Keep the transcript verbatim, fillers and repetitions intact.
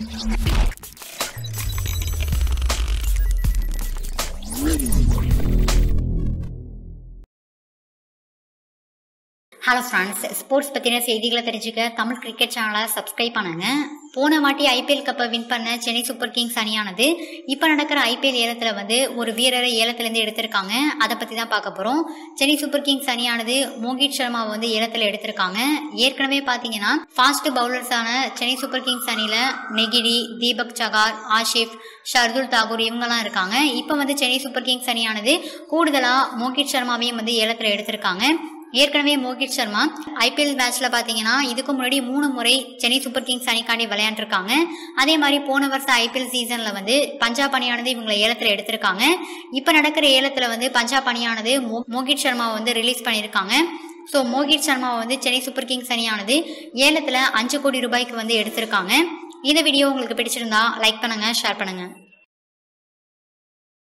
Hello friends, sports பற்றின செய்திகளை தெரிஞ்சுக்க தமிழ் கிரிக்கெட் சேனலை சப்ஸ்கிரைப் பண்ணுங்க. போன வாட்டி ஐபிஎல் கப்பை வின் பண்ண சென்னை சூப்பர் கிங்ஸ் அணியானது இப்போ நடக்கிற ஐபிஎல் ஏலத்தில் வந்து ஒரு வீரரை ஏலத்திலேருந்து எடுத்திருக்காங்க. அதை பற்றி தான் பார்க்க போகிறோம். சென்னை சூப்பர் கிங்ஸ் அணியானது மோகித் சர்மாவை வந்து ஏலத்தில் எடுத்திருக்காங்க. ஏற்கனவே பார்த்தீங்கன்னா ஃபாஸ்ட் பவுலர்ஸான சென்னை சூப்பர் கிங்ஸ் அணியில் நெகிடி, தீபக் சகார், ஆஷிப், ஷர்துல் தாகூர் இவங்கெல்லாம் இருக்காங்க. இப்போ வந்து சென்னை சூப்பர் கிங்ஸ் அணியானது கூடுதலாக மோகித் சர்மாவையும் வந்து ஏலத்தில் எடுத்திருக்காங்க. ஏற்கனவே மோகித் சர்மா ஐபிஎல் மேட்ச்ல பாத்தீங்கன்னா இதுக்கு முன்னாடி மூணு முறை சென்னை சூப்பர் கிங்ஸ் அணிக்காண்டி விளையாண்டுருக்காங்க. அதே மாதிரி போன வருஷம் ஐபிஎல் சீசன்ல வந்து பஞ்சாப் அணியானது இவங்களை ஏலத்துல எடுத்திருக்காங்க. இப்ப நடக்கிற ஏலத்துல வந்து பஞ்சாப் அணியானது மோகித் சர்மாவை வந்து ரிலீஸ் பண்ணியிருக்காங்க. ஸோ மோகித் சர்மாவை வந்து சென்னை சூப்பர் கிங்ஸ் அணியானது ஏலத்துல அஞ்சு கோடி ரூபாய்க்கு வந்து எடுத்திருக்காங்க. இந்த வீடியோ உங்களுக்கு பிடிச்சிருந்தா லைக் பண்ணுங்க, ஷேர் பண்ணுங்க.